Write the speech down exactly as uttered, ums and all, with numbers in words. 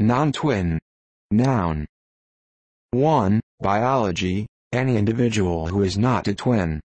Non-twin. Noun. one. Biology, any individual who is not a twin.